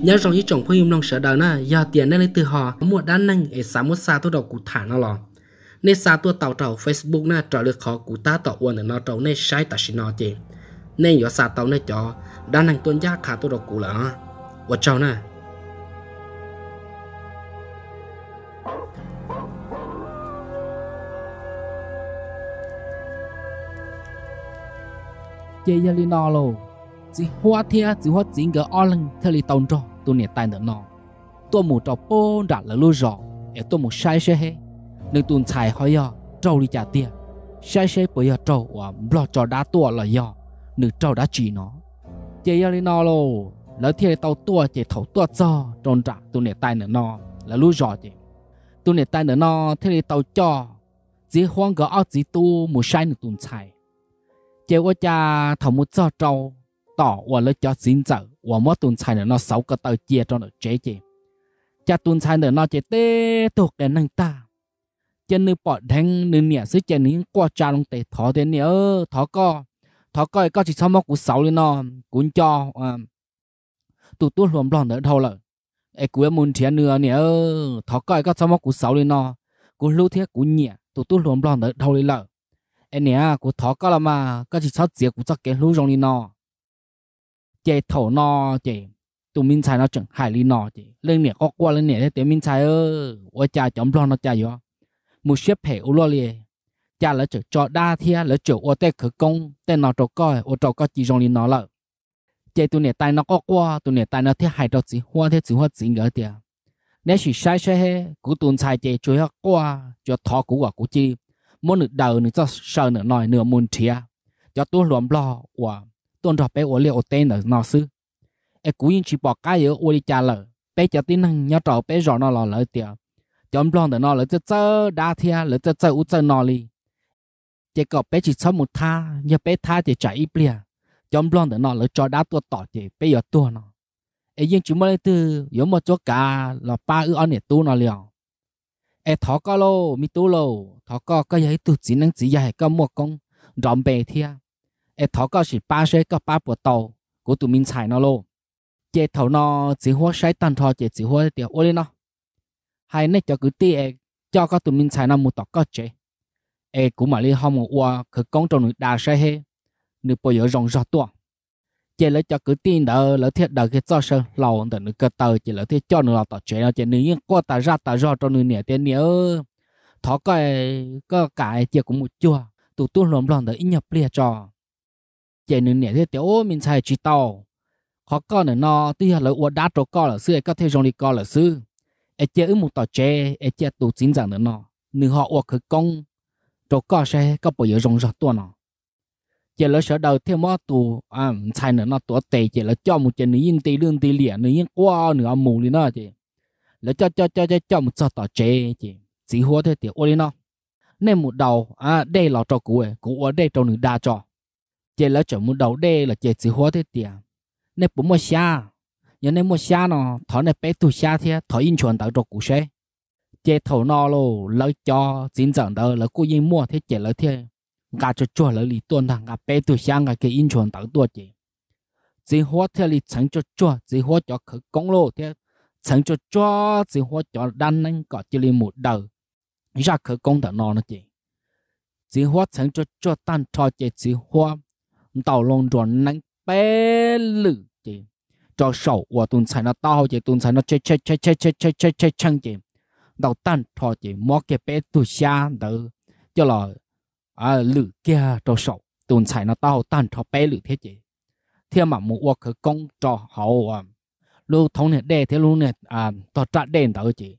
nhớ rằng ý chồng phim lòng sợ đời na giờ tiền nên lấy từ họ một đan năng ở xã một xa tôi đầu cụ thả nó lò nên xa tôi tàu trầu Facebook na trở được khó cụ ta tàu uốn nó trầu nên sai ta xin nó chị nên giờ xa tàu nên cho đan năng tuân giá khá tôi đầu cụ là và trầu na chơi giờ đi nó luôn chỉ hoa thia chỉ hoa chính cái ở lần theo lý tông cho tôi nhẹ tay nữa nó tôi một trò bôn đặt là lúa rọ để tôi một sai xe hết nên tuần xài hỏi giờ trâu đi trả tiền sai xe bây giờ trâu và lo trò đá tua là giờ nên trâu đã chỉ nó chơi giờ đi nó luôn lỡ theo tàu tua chơi thầu tua cho tròn trả tôi nhẹ tay nữa nó là lúa rọ chơi tôi nhẹ tay nữa nó theo lý tàu cho chỉ hoang cái ở chỉ tu một sai nữa tuần xài chơi qua cha thầu một cho trâu tỏ và lấy cho xin giờ và mỗi tuần xài nữa nó sáu cái tờ chia cho nó chế chế cha tuần xài nữa nó chế tê thuộc cái năng ta chân nữ bỏ đánh nữ nhẹ sức chân nữ qua cha long tê thọ thế nhẹ thọ coi có chỉ sau một cú sáu lên nó cuốn cho tụi tôi luồn lòn nữa thôi là ai cuối muốn thiệt nữa nhẹ thọ coi có sau một cú sáu lên nó cú lưu thiết cú nhẹ tụi tôi luồn lòn nữa thôi là anh nhẹ cú thọ coi là mà có chỉ sau việc cú cho cái lưu trong lên nó chế thổ nó chế tụi mình xài nó chẳng hại lý nó chế lên nè có qua lên nè để mình xài ôi cha chấm lo nó cha vô một xếp hệ u lo liền cha lỡ cho đa thia lỡ chỗ ô tê khử công tên nó trâu coi ô trâu coi chỉ trong lý nó lợ chế tụi nè tay nó có qua tụi nè tay nó thiết hại đâu chỉ hoa chỉ ngỡ tiệt nếu chỉ sai hết cú tuần xài chế chui qua cho thọ cú của cú chi muốn được đầu nữa cho sợ nữa nòi nửa muôn thia cho tôi luồn lo và tuần trọ bé ô liều tên ở nó sư em cú yên chỉ bỏ cái ở ô đi cha lợ bé cho tin năng nhớ trọ bé rõ nó lợ tiệt chấm plon để nó lợ chơ đa thia lợ chơ u chơ nó li chỉ có bé chỉ sống một tha nhớ bé tha thì chạy ít bia chấm plon để nó lợ cho đá tua tỏ thì bé giờ tua nó em yên chỉ mới từ giống một chỗ cả là ba ư anh để tu nó liền em thọ có lô mi tu lô thọ có giấy tu chỉ năng chỉ dạy có một con rộm bề thia em thọ có chỉ ba xe có ba bộ tàu của tụi mình xài nó lô chế thầu nó chỉ hoa sai tan thọ chế chỉ hoa tiểu ô lên nó hay nãy cho cứ tiệt cho có tụi mình xài nó một tọt có chế em cũng mà đi học một qua khởi công trong người đa sai hết nửa bây giờ rong rọt tua chế lấy cho cứ tin đỡ lấy thiết đỡ cái cho sơ lầu đỡ nửa cơ tờ chế lấy thiết cho nửa lầu tọt chế nó chế nửa những qua ta ra trong nửa nẻ tiền nửa thọ có cái chế cũng một chua tụi tôi lom lon đỡ ít nhập lia cho chế nửa nẻ thiết tiểu mình xài chỉ tàu khó có nữa nó tuy là uất đá trâu co là xưa có thể dùng đi co là xưa ai chơi một tàu chế ai chơi tụ chính rằng nữa nó nửa họ uất khởi công trâu co sẽ có bao giờ dùng rất多nó chế là sợ đầu theo mót tụ xài nữa nó tụ tệ chế là cho một chế nửa yên tì lương tì lịa nửa yên qua nửa mù đi nó chế là cho một số tàu chế chế chỉ hoa thế tiểu ôi nó nên một đầu đây là trâu cũ ở đây trâu nửa đa cho chế là chọn một đầu đây là chế chỉ hoa thế tiểu nên bố mua xa nhưng nên mua xa nó thọ này bé tu xa thế thọ in chuẩn tạo cho cụ xe chế thầu nó lô lấy cho chính dẫn đó là cô yên mua thế chế lấy thế gà cho chua lấy lì tuần thằng gà bé tu xa gà cái in chuẩn tạo tua chế chỉ hóa thế lì chẳng cho chua chỉ hóa cho khởi công lô thế chẳng cho chua chỉ hóa cho đan nên có chỉ lì một đầu ra khởi công tạo nó chế chỉ hóa chẳng cho chua tan cho chế chỉ hóa tàu lông chuẩn nắng bé lử chị cho sầu và tuần sai nó tao chị tuần sai nó chơi chăng chị đầu tan thọ chị mót cái bé tuổi xa đỡ cho là lử kia cho sầu tuần sai nó tao tan thọ bé lử thế chị theo mà một cuộc khởi công cho hậu lưu thống này đây thế luôn này tao trả đền đỡ chị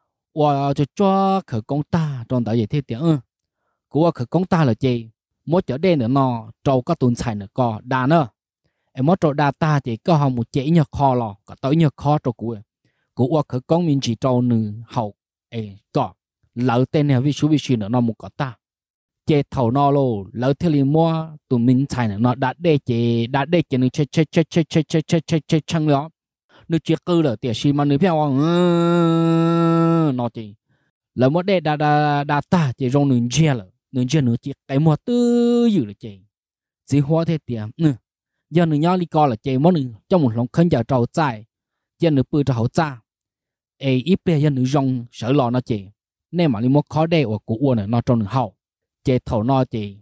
và cho khởi công ta trong đỡ vậy thế tiếng của khởi công ta là chị mỗi chỗ đen nữa nó trâu có tuần sai nữa có đà nữa em mất trâu đà ta thì có hồng một chế nhờ kho lò có tới nhờ kho trâu của khởi công mình chỉ trâu nữ hậu có lỡ tên này vi số nữa nó một có ta chế thầu nó lô lỡ theo liền mua tụi mình xài nữa nó đã để chế nó chơi chăng đó nó chia cư là tiền xi mà nó theo nó chỉ lỡ mất để đà ta chỉ rong nương chia là nương chia nữa chỉ cái mua tư dữ là chỉ hoa thế tiền giờ nương nhau đi coi là chỉ mất nương trong một lòng khấn giờ trâu chạy dân nữ bự cho hậu cha ít bia dân nữ rong sợ lo nó chị nên mà li mua khó đeo ở cụ uốn nó trong nữ hậu chị thầu nó chị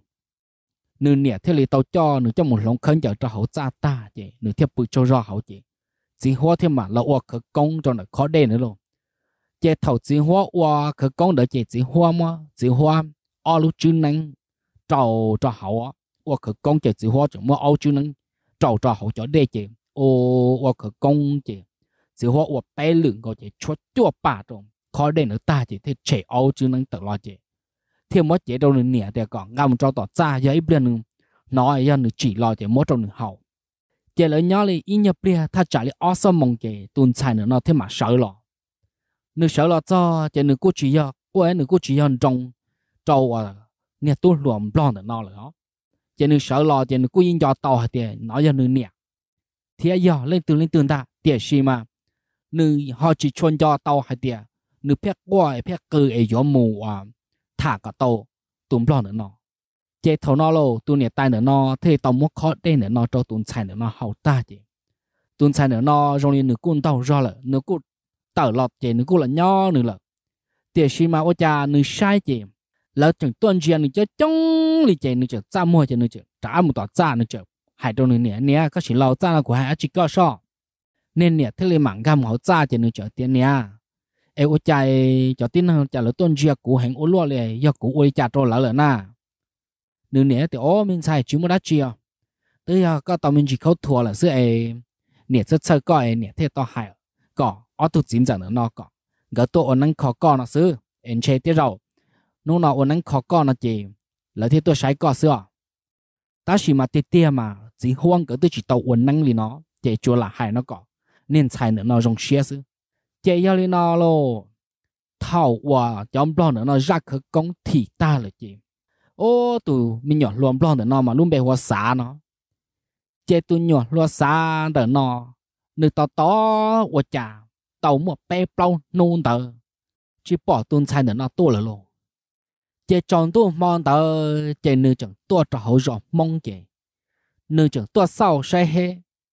nữ nhẹ thế li tao cho nữ trong một lồng khấn cho hậu cha ta chị nữ thiệp bự cho ra hậu chị chỉ hoa thêm mà là uốn khởi công cho nó khó đeo nữa luôn chị thầu chỉ hoa uốn khởi công đỡ chị chỉ hoa mà chỉ hoa ở lúc chữ năng trầu cho hậu uốn khởi công chị chỉ hoa cho mua ao chữ năng trầu cho hậu cho đeo chị uốn khởi công chị chỉ hoa uốn tay lửng có chị chốt chua bà trong khó đeo nữa ta chị thế trẻ ao chữ năng tự lo chị thêm mất chế đâu nữa nè thì còn ngâm cho tỏ ra giấy bên nói ra nữa chỉ lo chị mất trong nữa hậu chị lấy nhau đi in nhập bia ta trả lại awesome mong chị tuần sai nữa nó thêm mà sợ lo nữa sợ lo cho chị nữa cô chỉ giờ cô ấy nữa cô chỉ giờ trong trâu nè tôi luồn blon nữa nó rồi chị nữa sợ lo chị nữa cô in cho tàu thì nói ra nữa nè thì giờ lên từ ta tiền gì mà nữa họ chỉ chuyên cho tàu hay tiền nữa phép qua phép cơ ấy gió mù thả cả tàu tụm blon nữa nó chế thầu nó lô tụi nè tai nữa nó thì tàu mất khó đây nữa nó cho tụi xài nữa nó hậu ta chị tụi xài nữa nó rồi nữa cún tàu ra là nữa cún tàu lọt chị nữa cún là nho nữa là tiền xí mà ô cha nữa sai chị là chẳng tuần chuyện nữa chứ chống đi chị nữa chứ ra mua chị nữa chứ trả một tòa ra nữa chứ hai đôi nữa nè có chỉ lâu ra của hai chỉ có so nên nè thế lên mạng gam hậu ra chị nữa chứ tiền nè em ô cha cho tin trả lời tuần chuyện của hành ô lúa này do của ô cha cho lỡ na nửa nè thì mình xài chú mới đã chia tới có tao mình chỉ khâu thua là giữa nè rất sơ coi nè thế tao hại có tụ chín giờ nữa nó có gỡ tụ ở năng khó con nó xứ em chơi tiếc rồi nó ở năng khó con nó chỉ là thế tôi sai có xưa ta chỉ mà tiếc mà chỉ hoang gỡ tôi chỉ tàu ở năng li nó chỉ chua là hại nó có nên xài nữa nó rong xía xứ chỉ yêu li nó lo thảo quả chấm lo nữa nó ra khởi công thì ta là chỉ tụi mình nhỏ luồn blon để nó mà luôn bề hoa xả nó chế tụi nhỏ luồn xả để nó nơi tao to hoa trà tàu một pe plong nôn tờ chỉ bỏ tuôn sai để nó tua lại luôn chế tròn tua mong tờ chế nơi chẳng tua trò hậu rõ mong chế nơi chẳng tua sau sai he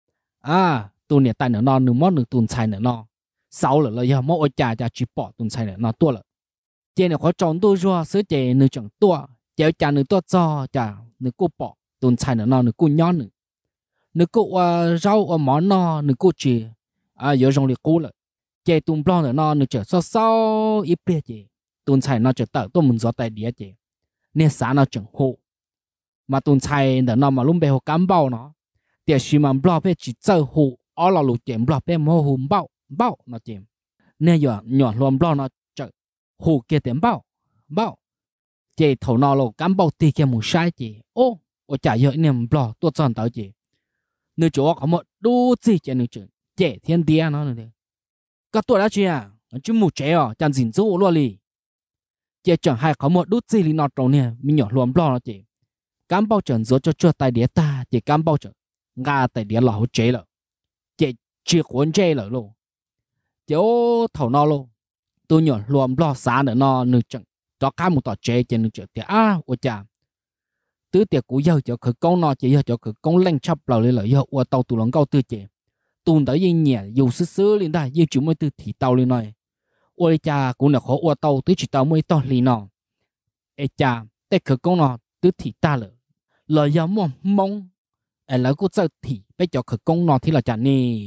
tụi nhà tay nó nửa món nửa tuôn sai nó sau là giờ mỗi hoa trà chỉ bỏ tuôn sai để nó tua lại chế này khó tròn tua rồi sứ chế nơi chẳng tua chéo cha nữ to cho cha nữ cô bỏ tuần sai nữa nữ cô nhon nữ cô rau món nó nữ cô chỉ giờ trong liệt cô lại chè tuần blon nữa nữ chở sao ít bia chè tuần sai nó chở tờ tôi muốn gió tay đĩa chè nên sáng nó chẳng hộ mà tuần sai nữa mà lúc bé họ cám bao nó để xí mà blon bé chỉ chơi hộ ở là lục chè blon bé mua hùm bao nó chè nên giờ nhỏ luôn blon nó chở hộ kia tiền bao chị thầu nó lo cán bao tì kia một sai chị ô chả giờ niệm bò tôi chọn tới chị nơi chỗ có một đu gì chị nơi chuyện chị thiên địa nó nữa các tôi đã chị chứ một trẻ chẳng dính dấu luôn đi chị chẳng hay có một đu gì li nó trâu nè mình nhỏ luôn bò nó chị cán bao chẳng dấu cho tay đĩa ta chị cán bao chẳng ngà tay đĩa lẩu chế了chị chỉ cuốn chế了luôn chị thầu nó luôn tôi nhỏ luôn bò xả nữa nó nơi chẳng cho cá một tọt chế trên nước thì ôi chà tứ tiệc của giờ cho khởi công nó chỉ giờ cho khởi công lên chắp lầu lên lợi giờ ô tàu tụ lòng câu tư chế tuôn tới yên nhẹ dù sứ lên đây như chúng mới từ thì tàu lên này ôi chà cũng là khó ô tàu tứ chỉ tàu mới to lên nó ê chà tết khởi công nó tứ thì ta lợ lợi giờ mong là cô giờ thì bây giờ khởi công nó thì là chả nè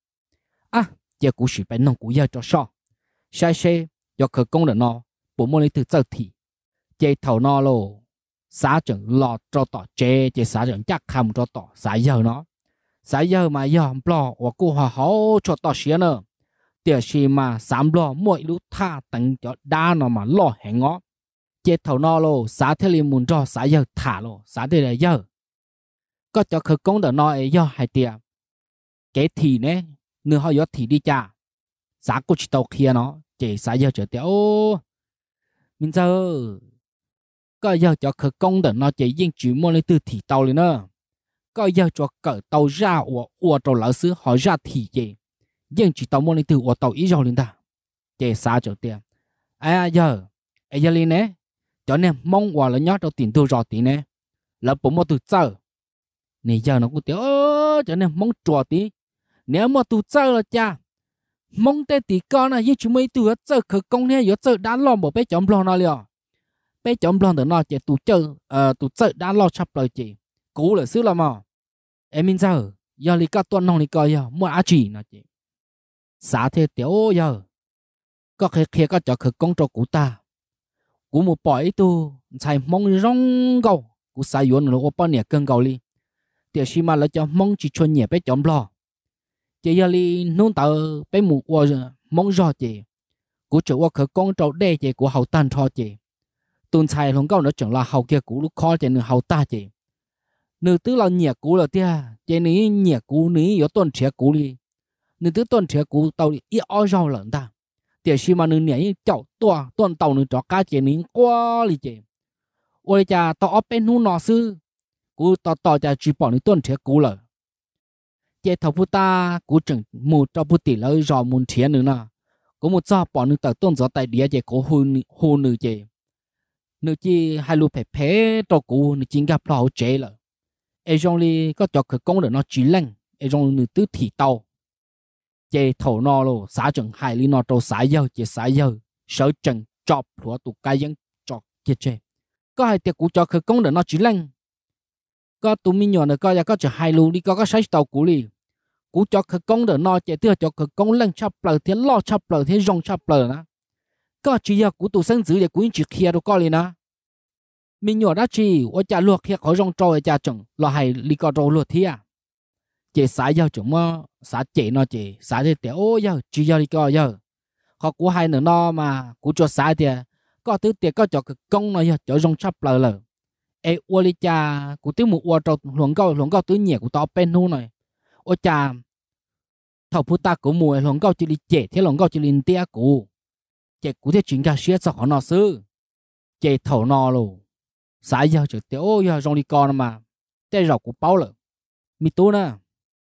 giờ cũng chỉ phải nông của giờ cho sai giờ khởi công được nó bộ môn từ giờ thì chế thầu nó lô xã trưởng lọt cho tỏ chế xã trưởng chắc không cho tỏ xã giờ mà giờ lo và cô họ hậu cho tỏ xía nữa tiền gì mà sắm lo mỗi lúc tha tặng cho đa nó mà lo hẹn ngó chế thầu nó lô xã thế liền muốn cho xã giờ thả lô xã thế là giờ có cho khởi công được nó giờ hay tiền cái thì nè nữa họ giờ thì đi cha xã cô chỉ tàu kia nó chế xã giờ trở tiêu mình giờ có giờ cho khởi công được nó chỉ riêng chỉ mua lấy từ thì tàu lên nữa có giờ cho cỡ tàu ra của tàu lỡ xứ họ ra thì gì riêng chỉ tàu mua lấy từ của tàu ít rồi lên ta chế xa chỗ tiền giờ lên nè cho nên mong qua là nhớ tàu tiền tiêu rồi tí nè là bộ mua từ giờ này giờ nó cũng tiêu cho nên mong trò tí nếu mà từ giờ là cha mong tê tí con này như chúng mấy tụi chơi khởi công này yếu chơi đá lon bộ bé chấm lon nó liền bé chấm lon từ nó chỉ tụi chơi đá lon chắp lời chị cũ là xứ là mà em minh giờ giờ lý cả tuần nông lý coi giờ mua á chỉ nó chị xã thế tiểu giờ có khi có cho khởi công cho cụ ta cụ một bỏi tu xài mong rong gầu cụ xài yuan nó bao nhiêu cân gầu li tiểu xí mà là cho mong chỉ cho nhẹ bé chấm lon chị giờ li nôn tờ bé mù qua mong rõ chị cụ chủ qua khởi công trâu đê chị của hậu tan cho chị tuần xài lòng câu nó chẳng là hậu kia cụ lúc khó chị nữa hậu ta chị nữ tứ là nhẹ cụ là tia chị ní nhẹ cụ ní có tuần trẻ cụ đi nữ tứ tuần trẻ cụ tàu đi ít ở rau lợn ta tiểu xí mà nữ nhẹ chậu tua tuần tàu nữ cho cá chị ní qua đi chị ôi cha tao ở bên nút nọ sư cụ tao cha chỉ bỏ nữ tuần trẻ cụ lợn chị thầu phụ ta cụ chừng một cho phụ tỷ lợi rõ muốn thiệt nữa nè có một sao bỏ nữ tờ tôn gió tại địa chị có hôn nữ chị nữ chi hai lũ phải phê cho cụ nữ chính gặp lão chế là ai trong li có cho khởi công được nó chỉ lạnh ai trong nữ tứ thị tàu chị thầu nó luôn xã chừng hai li nó trâu xã dơ chị xã dơ sở chừng chọc của tụ cái dân chọc kia chị có hai tiệc cụ cho khởi công được nó chỉ lạnh có tụi mình nhỏ nữa có cho hai lũ đi có sai tàu cũ đi cú cho khởi công được nó chạy tiêu cho khởi công lên chắp lời thế lo chắp lời thế rong chắp lời nè có chỉ giờ cú tụ sinh giữ để cú chỉ kia đâu có liền nè mình nhỏ đã chỉ ở cha luộc kia khỏi rong trôi cha chừng là hay đi có trâu luộc thế à chị xài giờ chúng mà xài chị nó chị xài thì tiểu giờ chỉ giờ đi có giờ họ cú hay nữa nó mà cú cho xài thì có thứ tiền có cho khởi công nó giờ cho rong chắp lời ê uo đi cha cú tiêu một uo trâu luồng câu tứ nhẹ cú tao pen nu này ôi cha thầu phụ ta của mùa lòng cao chỉ đi chế thế lòng cao chỉ lên tia của chế của thế chuyện cả xía sao họ nó sư chế thầu nó luôn sáng giờ chỉ tiêu giờ trong đi con mà thế rồi của bao lợ mi tu nè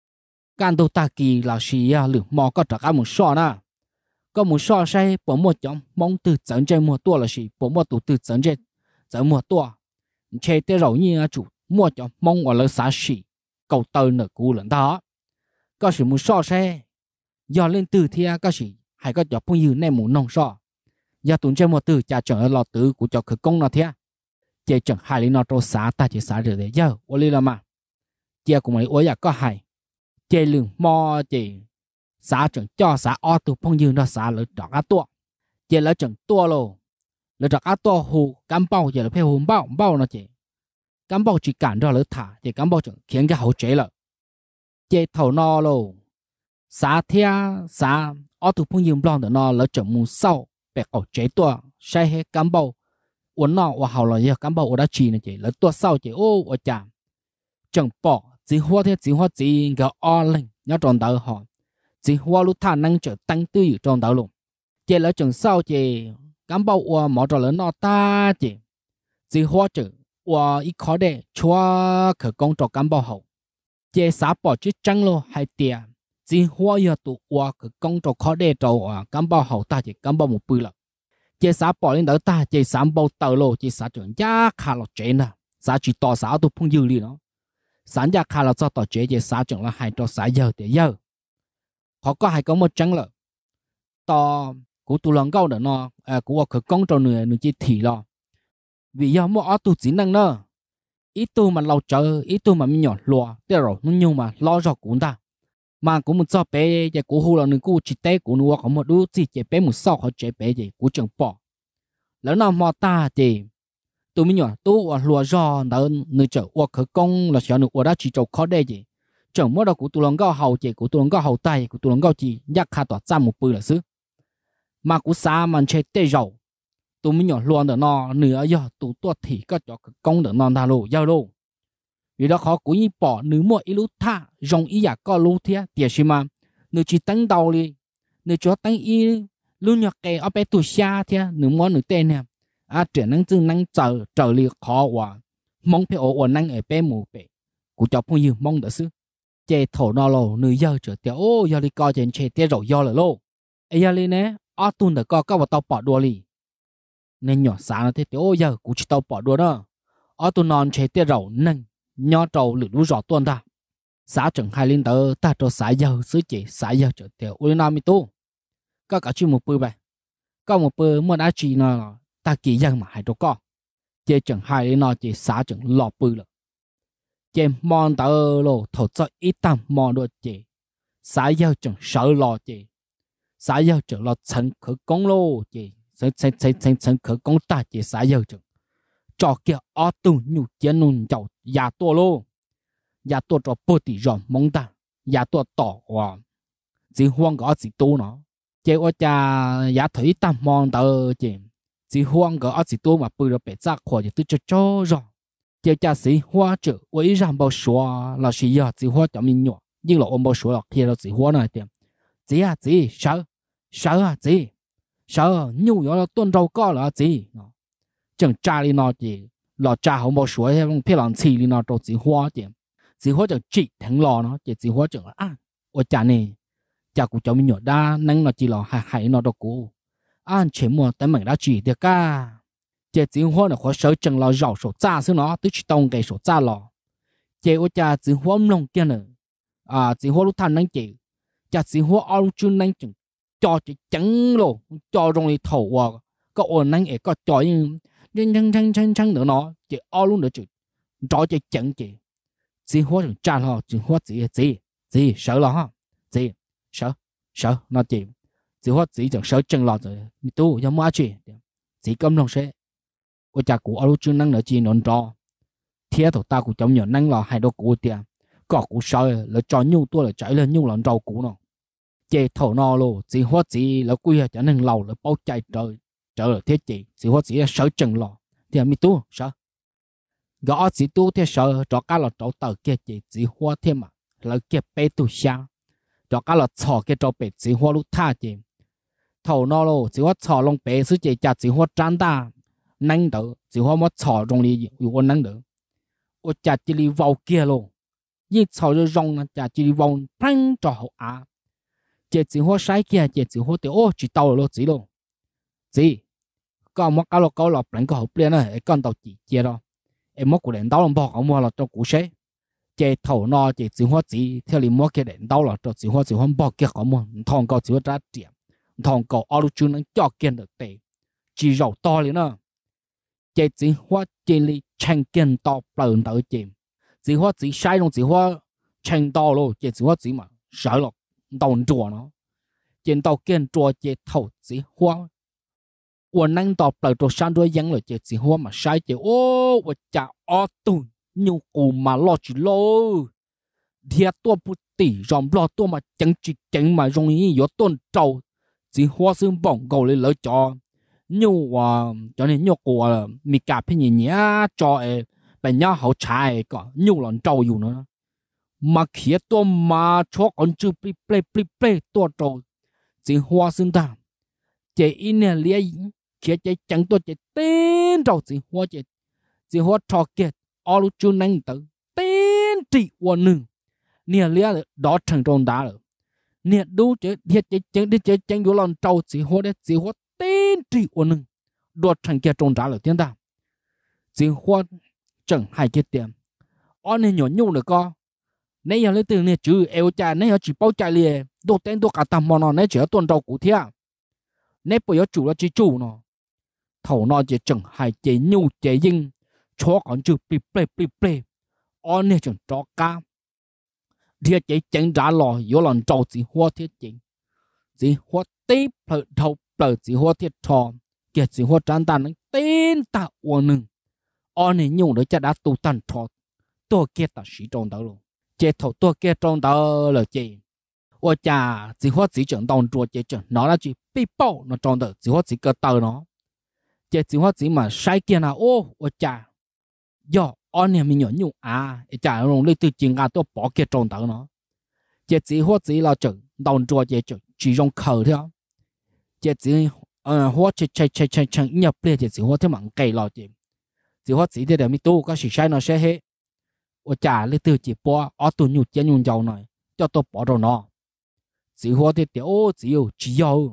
can tu ta kỳ là xí à lử mò có trả cả một sọ nè có một sọ say bỏ một chấm mong từ dẫn trên một tua là xí bỏ một tụ từ dẫn trên dẫn một tua chế thế rồi như chủ một chấm mong gọi là xá xí cầu tơ nở cú lần đó có sự muốn so xe do lên từ thì có sự hay có cho phong dư nem muốn nông so do tuần trên một từ cha chọn lọt từ của cho khởi công nó thế chỉ chẳng hai lý nó trâu xá ta chỉ xá được để giờ ô li là mà chỉ cũng mấy ôi có hay chỉ lường mò chỉ xá chẳng cho xá o từ phong dư nó xá lỡ trọ cá tua chỉ lỡ chẳng tua lô lỡ trọ cá tua hồ cam bao chỉ là phải hồ bao nó chỉ cam bao chỉ cản ra lỡ thả chỉ cam bao chẳng khiến cái hậu chế lợ chế thầu nó lô xã thia xã ở tụ phong dương blond nó lỡ chậm mù sau bẹt ở chế tua sai hết cam bao uốn nó và hậu là giờ cam bao ở đó chỉ này chị lỡ tua sau chị ô ở chạm chẳng bỏ chỉ hoa chỉ cái o lên nhớ tròn đầu họ chỉ hoa lúc thà năng trở tăng tư ở tròn đầu luôn chị lỡ chẳng sau chị cam bao và mỏ tròn lỡ nó ta chị chỉ hoa chữ và ít khó để cho khởi công cho cam bao hậu chế xã bỏ chứ trăng lô hay tiền chỉ hoa giờ tụ qua khởi công cho khó để cho cam bao hậu ta chỉ cam bao một bự lắm chế xã bỏ lên đỡ ta chế xã bao tờ lô chế xã trưởng giá khá là chế nè xã chỉ tỏ xã tụ phong dư đi nó xã giá khá là cho tỏ chế chế xã trưởng là hai cho xã giờ để giờ họ có hai có một trăng lợ tỏ của tụ lòng câu nữa nó của khởi công cho người chỉ thị lo vì giờ mua ở tụ chỉ năng nữa ít tu mà lâu chờ ít tu mà mình nhỏ lúa thế rồi nó nhưng mà lo cho cũng ta mà cũng một cho bé cái cú hú là người cú chỉ té cú nuôi có một đứa chỉ chế bé một sau họ chế bé gì cú chẳng bỏ lỡ nào mà ta thì tụi mình nhỏ tu lúa do đỡ người chở qua khởi công là sợ người qua đã chỉ trâu khó đây gì chẳng mất đâu cú tụi lòng cao hậu chỉ cú tụi lòng cao hậu tay cú tụi lòng cao chỉ nhắc khá tỏa ra một bự là xứ mà cú xa mà chế té rồi tụi mình nhỏ luôn được nó nửa giờ tụi tôi thì có cho công được non thà lô giao lô vì đó khó cũng như bỏ nửa mỗi ít lúc tha rong ý giả có lô thế tiệt xí mà nửa chỉ tăng đầu đi nửa cho tăng ý luôn nhặt cái ở bên tụi xa thế nửa mỗi nửa tên nè chuyện năng chừng năng chờ li khó quá mong phải ổn ổn năng ở bên mù bể của cho phong dương mong được xứ chế thổ nó lô nửa giờ trở tiêu ô giờ đi coi trên chế tiêu rồi do là lô ấy giờ li nè ở tuần được coi vào tàu bỏ đua li nên nhỏ sáng nó thế tiểu giờ cũng chỉ tao bỏ đua đó ở tôi non chơi tiêu rầu nâng nhỏ trâu lử lú rõ tuần ta xã trưởng hai linh tờ ta cho xã giờ xứ chỉ xã giờ trở tiểu ui nam mi tu có cả chuyện một bữa vậy có một bữa mà đã chỉ nó ta kỳ dân mà hay đâu có chế chẳng hay đến nó chế xả chẳng lọ bự了chế mòn tờ lô thổ cho ít tầm mòn đôi chế xả yêu chẳng sợ lọ chế xả yêu chẳng lọ chân khởi công lô chế chân khởi công ta chế xả yêu chẳng cho kia ở tu nhu chiến nôn giàu nhà tua lô nhà tua cho bơ tỉ rộng mong ta nhà tua tỏ hòa chỉ hoang gõ chỉ tu nó chế ở cha nhà thấy tầm mòn tờ chế chỉ hoang gõ chỉ tu mà bự rồi bị giặc khỏi thì tôi cho rồi chế cha sĩ hoa chữ với rằng bao số là sĩ giờ chỉ hoa cho mình nhỏ nhưng là ông bao số là kia là chỉ hoa này tiền chỉ sợ sợ nhu yếu là tuân rau có là chỉ chẳng cha đi nó chỉ là cha không bao số hay không biết làm gì đi nó đâu chỉ hoa tiền chỉ hoa chẳng chỉ thằng lò nó chỉ hoa chẳng à ở cha này cha của cháu mình nhỏ đa năng là chỉ là hại nó đâu cũ anh chỉ mua tới mình đã chỉ được cả chế chỉ hoa là khó sợ chẳng là rau sổ cha xứ nó tức chỉ tông cái sổ cha lò chế ở cha chỉ hoa lông kia nữa chỉ hoa lúc thanh năng chỉ cha chỉ hoa ao lúc chưa năng chừng cho chỉ trắng lô cho trong đi thầu có ổn năng ấy có cho nhưng nữa nó chỉ ao luôn nữa chừng cho chỉ trắng chỉ hoa chẳng cha lo chỉ hoa chỉ sợ lo ha chỉ sợ nó chỉ hoa chỉ chẳng sợ chẳng lo rồi mi tu giống mua chuyện chỉ cầm lòng sẽ của cha cụ ở lúc năng nữa chỉ nón trò thiệt thổ ta của cháu nhỏ năng là hai đôi cụ tiền có cụ sợ là cho nhu tôi là chạy lên nhu là trâu cụ nó chế thổ nó luôn chỉ hóa chỉ là quy cho nên lầu là bao chạy trời là thiết chỉ hóa chỉ là sợ chừng lò thì mi tu sợ gõ chỉ tu thì sợ cho cá là trâu tờ kia chỉ hóa thêm mà là kia bé tu xa cho cá là chỏ kia trâu bé chỉ hóa lúc tha chỉ thổ nó luôn chỉ hóa chỏ lông bé sư chỉ hóa trán ta năng đỡ chỉ hoa mất chỏ trong điอยู่năng đỡ ở chả chỉ đi vào kia luôn nhưng chỏ rồi rong chả chỉ đi vào phăng cho hậu á chỉ hoa sai kia chỉ hoa tiểu ô chỉ tàu rồi chỉ luôn chỉ có một cái câu là bạn có học liền này con tàu chỉ kia đó em mất của đèn tàu làm bỏ không mua là cho cú xe chỉ thầu nó chỉ hoa chỉ theo lý mua cái đèn tàu là cho chỉ hoa bỏ kia không mua thòng cầu chỉ hoa trả tiền thòng cầu ở lúc chung nó cho kiên được tệ chỉ giàu to liền nữa chế chỉ hoa chế li tranh kiên to bẩn tới chế chỉ hoa chỉ sai trong chỉ hoa tranh to luôn chế chỉ hoa chỉ mà sợ lắm đòn chùa nó chế tàu kiên chùa chế thầu chỉ hoa uốn năng to bẩn cho sang đuôi dân rồi chế chỉ hoa mà sai chế ô và chả ở tụi nhiều cụ mà lo chỉ lo thiệt tua bút tỉ ròm lo tua mà chẳng mà rong ý yếu tuần trâu chỉ hoa xương bỏng cầu lên lỡ cho nhiều cho nên nhiều của mi cà phê nhẹ cho bệnh nhau hậu trái có nhiều lần trâuอยู่nữa mà khi tôi mà cho con chữ play tôi trâu chỉ hoa xương ta chỉ in liền khi chỉ chẳng tôi chỉ tên trâu chỉ hoa cho kia ở lúc chưa năng tử tên trị quân nữ nè liền đó thành trâu đá rồi nè đủ chỉ thiệt chỉ chẳng vô lần trâu chỉ hoa tên trị quân nữ đột thành kia trông trả lời tiếng ta chỉ hoa chẳng hai cái tiền anh này nhỏ nhung được co nãy giờ lấy từ này chữ eo cha nãy giờ chỉ bao chạy liền đồ tên đồ cả tầm mòn nó nãy chỉ tuần đầu cũ thế nãy bây giờ chủ là chỉ chủ nó thầu nó chỉ chẳng hai chỉ nhu chỉ dinh cho còn chữ play anh này chẳng cho cá thiệt chỉ chẳng trả lời vô lần trâu chỉ hoa thiết chỉ hoa tiếp đầu chỉ hoa thiết tròn kia chỉ hoa tràn tàn tên ta uổng nưng anh này nhung để cho đã tu tàn trò tôi kia ta sĩ trong đó luôn chế thầu tôi kia trong đó là chế ôi cha chỉ hoa chỉ chẳng đồng chùa chế chẳng nó là chỉ bị bao nó trong đó chỉ hoa chỉ cơ tờ nó chế chỉ hoa chỉ mà sai kia nào ôi cha do anh này mình nhỏ nhung cha rồi lấy từ chuyện tôi bỏ kia trong đó nó chế chỉ hoa chỉ là chẳng đồng chùa chế chỉ trong khẩu theo chế chỉ hoa chạy nhập lên chỉ hoa thêm mảng cây lò chỉ hoa chỉ để mi tu có sự sai nó sẽ hết ở trả lấy từ chỉ bỏ ở tụi nhụt chân nhung giàu này cho tôi bỏ rồi nó chỉ hoa thì tiểu chỉ yêu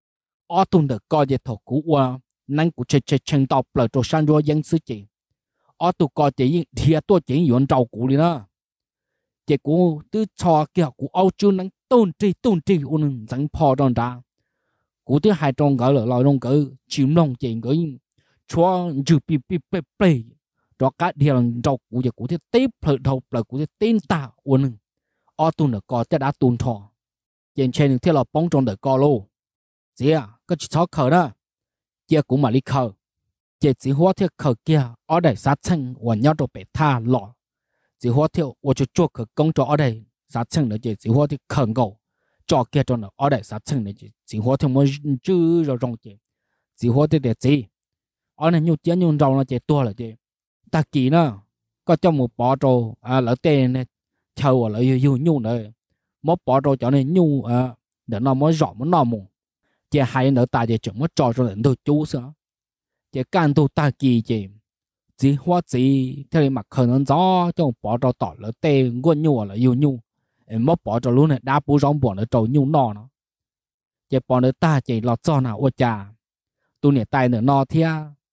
ở tụi được coi về thổ cũ qua năng của chạy tàu lại cho sang rồi dân sư chỉ ở tụi coi chỉ thì tôi chỉ dùng trâu cũ đi nữa chỉ cũ từ cho kia cũ âu chưa năng tôn trì ôn dẫn phò đòn ra cú thứ hai trong cái là lòi trong cái chìm lòng chèn cái cho chữ pi cho các điều trong cú thứ tiếp phật đầu là cú thứ tin ta uốn ở tuần được cóจะđã tuần thọ trên trên thì là bóng trong được có lô gì à có chỉ cho khờ đó kia cũng mà đi khờ chỉ hóa theo khờ kia ở đây sát chân và nhau cho bị tha lọ chỉ hóa theo và cho chua khờ công cho ở đây sát chân nữa chỉ hóa theo khờ ngầu cho kia cho nó ở đây sát chân nữa chỉ hóa theo mới chữ rồi trong chỉ hóa theo để gì ở này nhiều tiền nhiều rau nó chỉ tua là chỉ ta kỳ nữa có trong một bỏ trâu lỡ tiền này châu là yêu nhu nữa mất bỏ trâu cho nên nhu để nó mới rõ mới nọ mù chỉ hay nữa ta chỉ chẳng mất trò cho đến tôi chú sao chỉ can tu ta kỳ chỉ hóa chỉ theo mặt khởi nó gió trong bỏ trâu tỏ lỡ tiền quân nhu là yêu nhu mất bỏ trâu luôn này đá bù rong bỏ lỡ trâu nhu nọ nó chỉ bỏ nữa ta chỉ lọt cho nào ô trà tu nè tay nữa nọ thia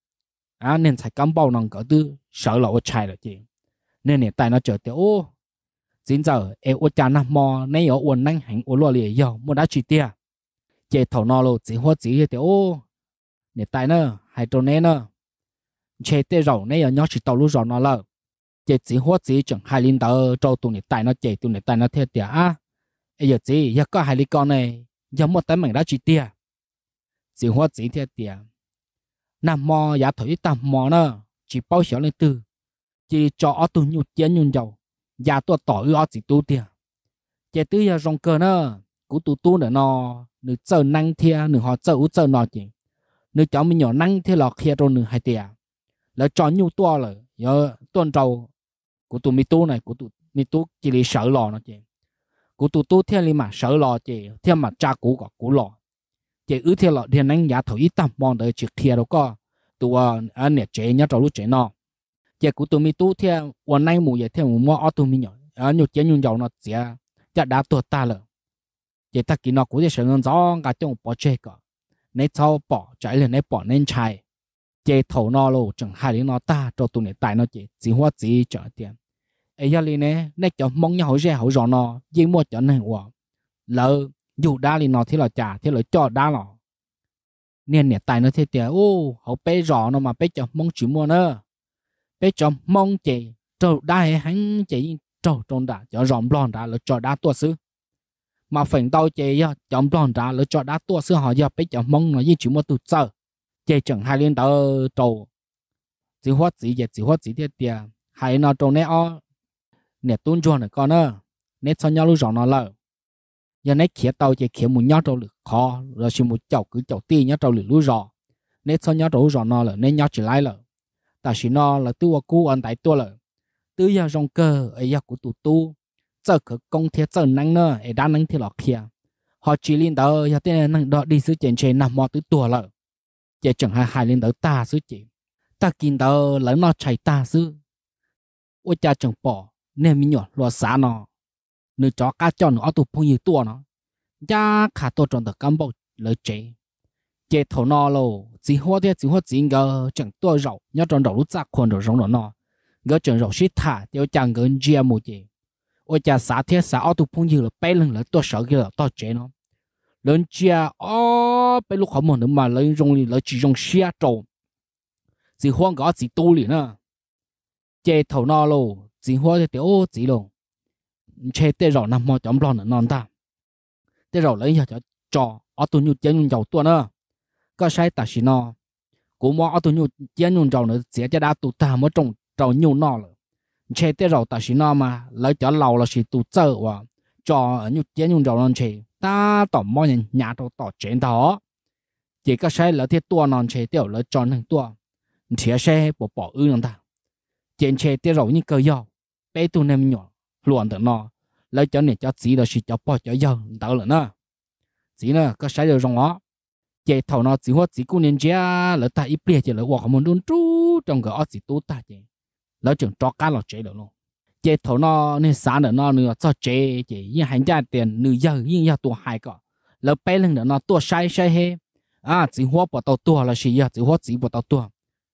nên phải cắm bao năng cỡ tư sợ là ô chạy là chị nên nè tay nó trở tới ô chính giờ ô trà nằm mò nay ở uốn năng hành ô lo lìa giờ mua đá chỉ tia chị thầu nọ lô chỉ hóa chỉ tới ô nè tay nó hay trâu nè nó chị tê rầu nay ở nhỏ chỉ tàu lú rầu nó lợ chị chỉ hóa chỉ chẳng hai linh tờ trâu tu nè tay nó chị tu nè tay nó theo tia giờ chị giờ có hai linh con này giờ một tay mình đã chỉ tia chỉ hóa chỉ theo tia nằm mò giả thổi tầm mò nữa chỉ bao xíu lên từ chỉ cho ở tu nhụt chén nhung dầu giả tua tỏi ở chỉ tu tiền chỉ từ giờ rong cơ nữa cú tu nữa nó nữ chờ năng thia nữ họ chờ nó chỉ nữ cháu mình nhỏ năng thia lọt kia rồi nữ hai tiền lại cho nhung tua rồi giờ tuần trâu cú tu mi tu này cú tu mi tu chỉ li sợ lò nó chỉ cú tu thia li mà sợ lò chỉ thia mà cha cú có cú lò chỉ ứ theo lọ thiên năng giá thổi tầm mong đợi trực kia đâu có tụi anh nè chế nhá trâu lúc chế nọ chỉ của tụi mi tu theoวันnay mù vậy theo mù mua ở tụi mi nhỏ nhiều chế nhung dầu nó chỉ chắc đã tuột ta rồi chỉ ta kỹ nó cũng sẽ sử gió cả trong bỏ chế cả nên sau bỏ trái lên nên bỏ nên chạy chỉ thầu nó luôn chẳng hai đứa nó ta cho tụi này tại nó chỉ hóa chỉ trả tiền ấy giờ liền nè nên cho mong nhau hậu rõ nó chỉ mua cho nên quả lỡ dù đá li nó thì là trả thì là cho đá lọ nên nè tài nó thì tiền họ bé rõ nó mà bé cho mong chịu mua nữa bé cho mong chị trâu đá hắn chị trâu trong đá cho rộng lon đá là cho đá tua xứ mà phèn tao chị cho lon đá là cho đá tua xứ họ giờ bé cho mong nó như chịu mua tụt sợ chị chẳng hai liên tao trâu chỉ hóa chỉ thì tiền hay nó trâu nè nè tuôn cho này con nữa nè cho nhau lúc rõ nó lợ giờ nãy khía tàu chỉ khía một nhát trâu lực khó rồi chỉ một chậu cứ chậu ti nhát trâu lực lúa rò nãy sau nhát trâu rò nó là nãy nhát chỉ lái là ta chỉ nó là tu cú ăn tại tua là từ giờ trong cơ ấy giờ của tu giờ cứ công thiết giờ năng nữa ấy đã năng thì lọt khía họ chỉ liên đó giờ tên năng đó đi xứ trên nằm mò từ tua là chỉ chẳng hai liên đó ta xứ chỉ ta kinh đó lấy nó chạy ta xứ ôi cha chẳng bỏ nên mình nhỏ lo xả nó nữ chó cá cho nó tụ phong như tua nó giá khá to trong được cán bộ lợi chế thầu nó lô chỉ hóa chỉ ngờ chẳng tua rau nhớ trong đầu lúc ra khuôn rồi giống nó ngờ chẳng rau xít thả tiêu chẳng ngờ chia một chế ôi cha xả thiết xả tụ phong như là bay lên là tua sợ kia là to chế nó lớn chia bay lúc họ muốn nữa mà lấy dùng lấy chỉ dùng xia trâu chỉ hoang gõ chỉ tu liền à chế thầu nó lô chỉ hóa chỉ lô chế tê rồi nằm mò chấm lon ở non ta tê rồi lấy cho ở tụi nhu chén nhung dầu tua nữa có sai ta xí nó cũng mò ở tụi nhu chén nhung dầu nữa sẽ cho đã tụt ta mới trồng trầu nhu nó rồi chế tê rồi ta xí nó mà lấy cho lầu là xí tụt chợ và cho nhu chén nhung dầu non chế ta tỏ mò nhà đâu tỏ chén đó chỉ có sai là thiết tua non chế tiểu là tròn hàng tua thì sai bỏ non ta chén chế tê rồi như cơ dầu bé tụi nem nhỏ luôn được nó lấy cho này cho chỉ là chỉ cho bỏ cho giờ đỡ nữa nè chỉ nữa có sai được trong đó chế thầu nó chỉ hóa chỉ cũng nên chế là ta ít bia chỉ là hoặc muốn đun chú trong cái chỉ tốt ta chế lấy chừng cho cá là chế được luôn chế thầu nó nên sáng được nó nữa cho chế chỉ như hành gia tiền nửa giờ như giờ tua hai cái lấy bé lên được nó tua sai he chỉ hóa bỏ tàu tua là chỉ hóa chỉ bỏ tàu tua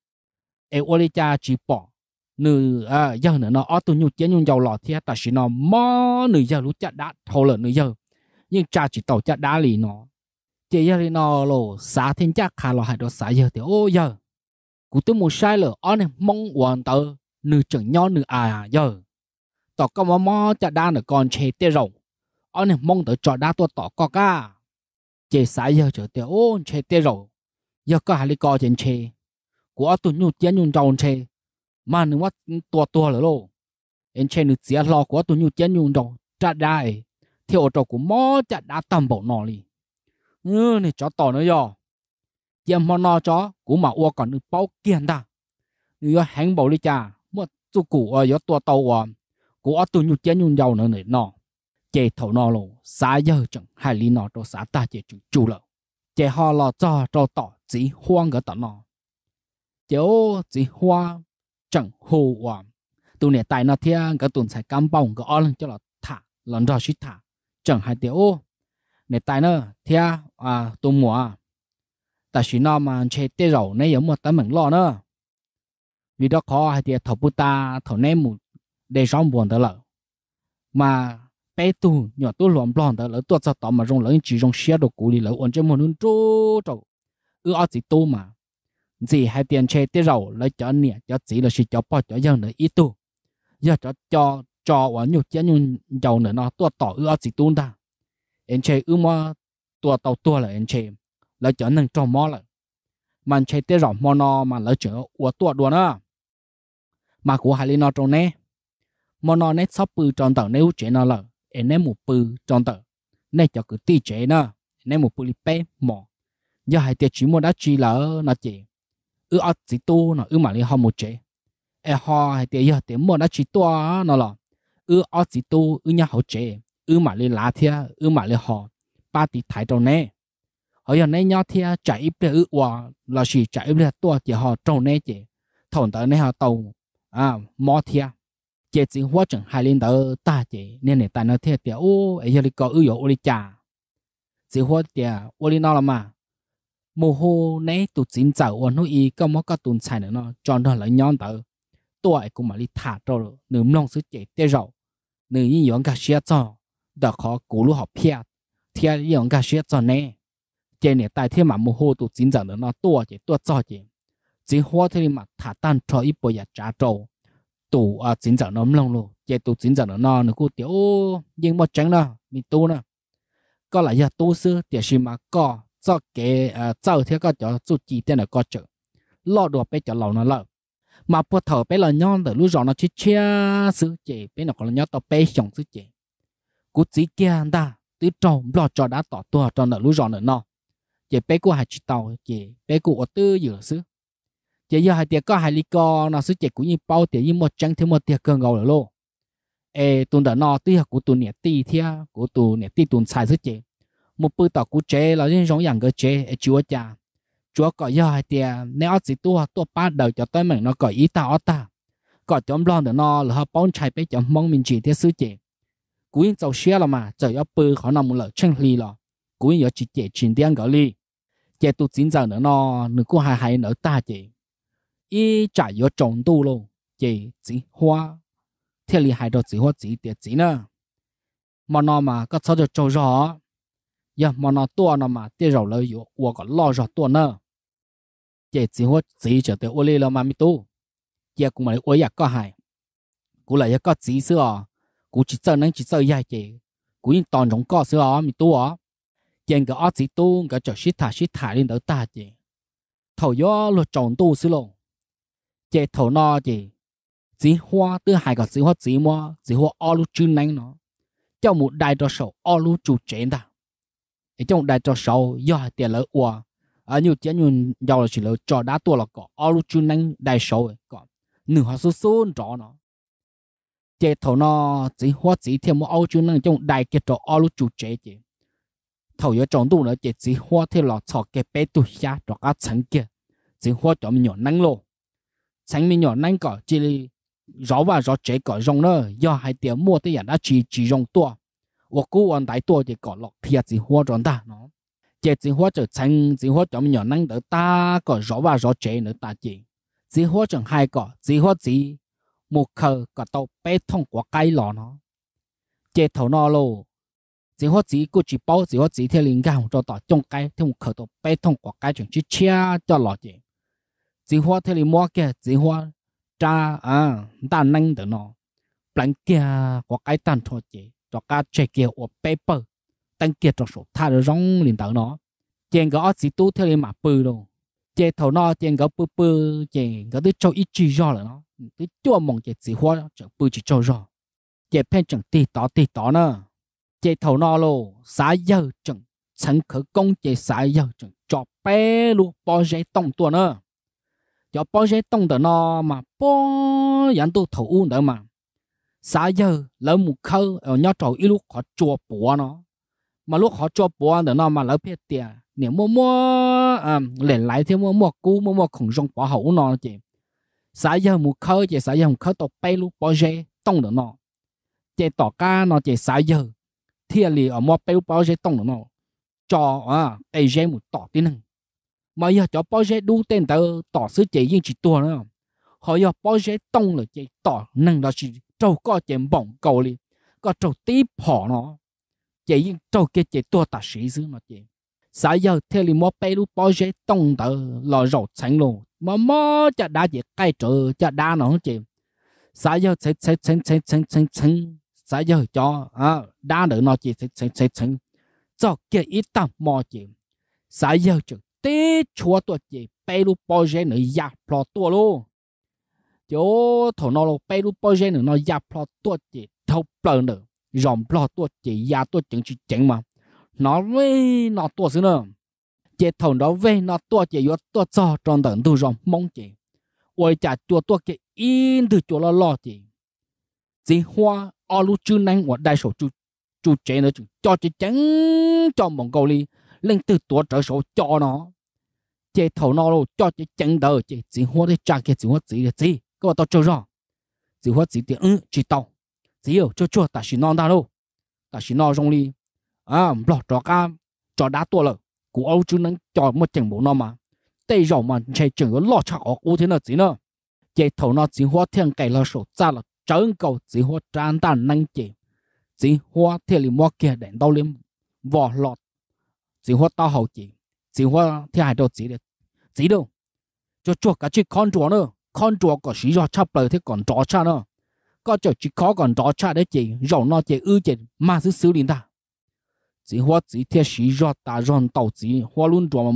ô cha chỉ bỏ nửa giờ nữa nó ở tụi nhu chén nhung dầu lọt thì ta chỉ nó mò nửa giờ lúc chặt đá thâu lợn nửa giờ nhưng cha chỉ tàu chặt đá lì nó chị giờ đi nó lô xã thiên chắc khá là hai đồ xã giờ thì ô giờ cú tôi muốn sai lờ anh em mong hoàn tờ nửa chừng nhau nửa à giờ tỏ có mò chả đa nửa con chê tê rồng anh em mong tới cho đa tua tỏ có cả chị xã giờ chờ thì ô chê tê rồng giờ có hai lý co trên chê của tôi nhu tiền nhu tròn chê mà nếu mà tua lỡ lô em chê nửa tiền lo của tôi nhu tiền nhu tròn chả đai theo trò của mò chả đa tầm bộ nọ li này cho tỏ nữa giờ tiền mò nọ cho của mà ua còn được bao kiền ta như hẹn bảo đi cha một chú cụ ở giữa tua tàu của tôi nhu tiền nhu giàu nữa này nọ chế thầu nọ lô xã giờ chẳng hai lý nọ cho xã ta chế chủ lợ chế họ lo cho tỏ chỉ hoang cái tỏ nọ chế ô chỉ hoa chẳng hồ tôi nè tại nó thiên cái tuần sai cam bông cái on cho là thả lần rồi suýt thả chẳng hai tiêu ô nè tại nó thiên tôi mua tại vì nó mà chế tê rầu này giống một tấm mảng lo nữa vì đó khó hai tiêu thầu ta thầu nem một để sống buồn đó lợ mà bé tu nhỏ tu lỏm lỏm đó lỡ tuột ra tỏ mà rong lỡ chỉ rong xe đồ cũ đi lỡ ổn trên một nút trâu ở chỉ tu mà gì hai tiền chơi tê rầu lấy cho nè cho chỉ là chỉ cho bao cho dân nữa ít tu giờ cho ở nhiều chén nhiều giàu nữa nó tua tỏ ở chỉ tu ta em chơi mà tua tàu tua là em chơi lấy cho nên cho mò lại mà chơi tê rầu mò nó mà lấy cho ở tua đùa nữa mà của hai linh nó trong nè mò nó nét sắp bự tròn tàu nếu chế nó là em ném một bự tròn tàu nè cho cứ ti chế nữa ném một bự bé mỏ giờ hai tiền chỉ mua đã chi là nó chế ở chỉ tu nó mà đi học một chế họ hai tiền giờ tiền mua đã chỉ to nó là ở chỉ tu nhà học chế mà đi lá thia mà đi họ ba tỷ thái trong nè họ giờ này nhau thia chạy bé là chỉ chạy bé to chỉ họ trong nè chế thằng tới này họ tàu mò thia chế chỉ hóa chẳng hai lên tới ta chế nên này tại nó thia tiền ấy giờ đi có yếu đi trả chỉ hóa tiền đi nó là mà mồ hồ nấy tụt chín dạo nó y có món cá tụt xài nữa nó tròn đó là nhon tờ tuổi cũng mà đi thả rồi nửa lòng sức chế tê rậu nửa như giống cá xe cho đã khó cú lúc học phe theo giống cá xe cho nè chế này tại thêm mà mồ hồ tụt chín dạo nữa nó tua cho chế chỉ hoa thì mà thả tan cho ít bồi trả trâu tụ chín dạo nó lòng luôn chế tụt chín dạo nữa nó cứ tiểu nhưng mà trắng đó mình tu nè có lại giờ tu sư thì chỉ mà có cho cái cháu theo cái chỗ chú chỉ tên là có chữ lo đồ bé cho lâu nó lợ mà bữa thở bé là nhon từ lúc rồi nó chỉ chia sự chỉ bé nó còn nhớ tao bé sống sự chỉ cú chỉ kia ta từ trong lo cho đã tỏ tua trong là lúc rồi nữa nó chỉ bé của hai chị tàu chỉ bé của tư giữa sự chỉ giờ hai tiệc có hai ly co nó sự chỉ cũng như bao tiệc như một trắng thêm một tiệc cơn gầu rồi luôn tuần đó nó tuy của tuần nhẹ tì thia của tuần nhẹ tì tuần xài sự chỉ một bữa tao cú chế là những giống dạng cái chế chúa cha chúa có giờ hai tiền nếu chỉ tua ba đầu cho tới mình nó có ý tao ta có chấm lo được nó là họ bón chạy bé chấm mong mình chỉ theo sư chế cú yên giàu xe là mà giờ ở bữa họ nằm một lợn chân ly là cú yên giờ chỉ chế chuyển tiền cái ly chế tụ chín giờ nữa nó nữa cú hai nữa ta chế ý trả yếu trồng tu luôn chế chỉ hoa theo ly hai đầu chỉ hoa chỉ tiền chỉ nữa mà nó mà có sao cho trâu rõ giờ mà nó tua nó mà tiêu rồi lợi dụng và còn lo rồi tua nữa chỉ hoa chỉ cho tới ô lê là mà mi tu giờ cũng mà ôi có hại cũng lại có chỉ sữa cũng chỉ cho dài chỉ cũng những toàn trong có sữa mi tu á trên cái chỉ tu cái chỗ shit thả lên tới ta chỉ thầu gió lo trồng tu sữa luôn chỉ thầu no chỉ hoa từ hai cái chỉ hoa chỉ hoa all chun nanh nó cho một đại cho sầu all chủ chế ta trong đại cho sầu do tiền lợi qua nhiều tiền nhiều giàu là chỉ lợi cho đá tua là có all chun nanh đại sầu có nửa họ số rõ nó chế thầu nó chỉ hoa chỉ thêm một all chun nanh trong đại cái cho all chủ chế chỉ thầu yếu trong tu nữa chỉ hoa thêm là cho cái bé tu xa cho các thành kia chỉ hoa cho mình nhỏ nanh lô thành mình nhỏ nanh có chỉ rõ và rõ chế có rong nữa do hai tiền mua tới giờ đã chỉ rong tua我估完大多就搞落铁子花状大喏，这子花就成子花就咪样能得打个绕哇绕这能打结，子花就hai个子花子木壳个到被通过街落喏，这头那路 chỉ hoa chỉ cô chỉ bao chỉ hoa chỉ theo linh cảm cho tỏ trong cái theo một khởi tổ bê thông của cái chuyện chia cho lọ chỉ hoa theo linh mua kia chỉ hoa cha ta năng được nó bánh kia của cái tàn thôi chị cho cái check kia ở paper tăng kia trong sổ tha được rong liền tới nó chèn cái chỉ tu theo linh mà bự đâu chèn thầu nó chèn cái bự chèn cái đứa cho ít chỉ do là nó đứa chua mong chèn chỉ hoa chẳng bự chỉ cho do chèn pen chẳng tì tỏ nữa chèn thầu nó luôn xã giờ chẳng chẳng khởi công chèn xã giờ chẳng cho bé luôn bao giấy tông tua nữa cho bao giấy tông được nó mà bao dẫn tu thầu u nữa mà xã giờ lỡ một khâu ở nhau trầu ít lúc họ chua bùa nó mà lúc họ chua bùa được nó mà lỡ biết tiền nếu mua lên lại thêm mua cũ mua khổng rong bỏ hậu nó chị xã giờ một khâu chị xã giờ một khâu tộc bay lúc bao giấy tông được nó chị tỏ ca nó chị xã giờ thiệt lì ở mua bay lúc bao giấy tông được nó cho tay giấy một tỏ tí năng mà giờ cho bao giấy đu tên tờ tỏ sứ chị nhưng chỉ tua nữa họ giờ bao giấy tông là chị tỏ năng đó chỉ trâu có chém bỏng cầu đi có trâu tí bỏ nó chị nhưng trâu kia chị tua ta sĩ xứ nó chị xã giờ theo li mua bay lúc bao giấy tông tờ lò rầu tránh luôn mà chả đá chị cay trở chả đá nó chị xã giờ chánh xã giờ cho đá nữa nó chị chánh cho kia ít tầm mò chị xã giờ chừng tí chúa tuột chị bay lúc bao giấy nữa giặc lò tua luôn chỗ thổ nó bay lúc bao giấy nữa nó giặc lò tuột chị thâu bờ nữa dòm lò tuột chị giặc tuột chừng mà nó với nó tuột xứ nữa chị thầu đó về nó tuột chị vô tuột cho tròn tận tu dòm mong chị ôi chả chùa tuột chị in từ chỗ lo chị hoa ở lúc chưa năng của đại sổ chú chế nữa cho chị trắng cho mong cầu đi lên từ tuột trở sổ cho nó chị thầu nó luôn cho chị trắng đỡ chị hoa đi trả cái chị hoa chị là gì các bạn tao cho rõ chị hoa chị thì chị tao chị ở cho ta chỉ non ta đâu ta chỉ non trong đi lọt cho đá tua rồi của ông chú nắng cho một chừng bộ nó mà tây rau mà chạy chừng có lọt chặt ở u thế nào gì nữa chị thầu nó chị hoa thiên cày là sổ ra là trơn cầu chị hoa tràn tàn năng chị hoa thiên li mua kia đèn đau liêm vỏ lọt chị hoa tao hậu chị hoa thiên hải đồ chị đâu cho chuột cả chiếc con chuột có sĩ do chắp lời thế còn chó cha nữa có chỗ chỉ khó còn chó cha đấy chị rau nó chị chị mà xử lý ta chỉ hoa chỉ theo sĩ do ta ròn tàu chỉ hoa luôn cho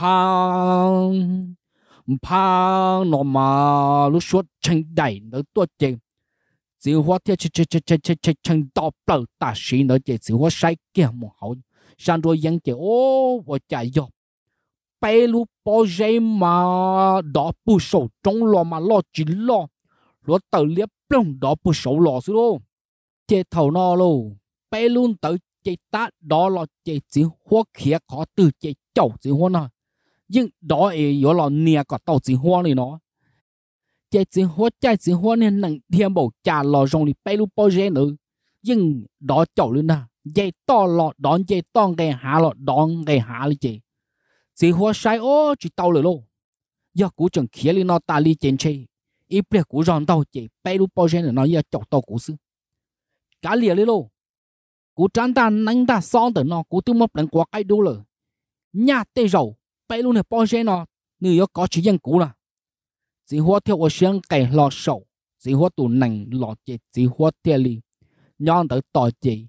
phang nó mà lúc suốt chân đầy nó tuột chỉ hoa theo chân tàu bờ ta sĩ nó chỉ hoa sai kia một hậu sang rồi dân chị và chạy dọc bay lúc bao giây mà đó bù sầu trong lò mà lo chỉ lo tự liếp lông đó bù sầu lò xứ luôn chị thầu nó luôn bay luôn tự chị ta đó là chị chỉ hoa khía khó từ chị chậu chỉ hoa nào nhưng đó ấy có là nia có tàu chỉ hoa này nó chị chỉ hoa trái chỉ hoa nên nặng thiêm bầu trà lò rong đi bay lúc bao giây nữa nhưng đó chậu lên nè dây to lọ đón dây to ngày hạ lọ đón ngày hạ đi chị hoa sai chỉ tàu rồi luôn do cú chẳng khía lên nó ta li trên chơi ít bề cú ròn tàu chị bay lúc bao giờ nó giờ chọc tàu cú sư cá lìa lên luôn cú trán ta nắng ta son từ nó cú tiêu mốc lần qua cái đu rồi nhà tê dầu bay luôn này bao giờ nó người có chỉ dân cú là chị hoa theo ở sáng cày lò sầu chị hoa tủ nành lò chị hoa theo li nhon tới tỏi chị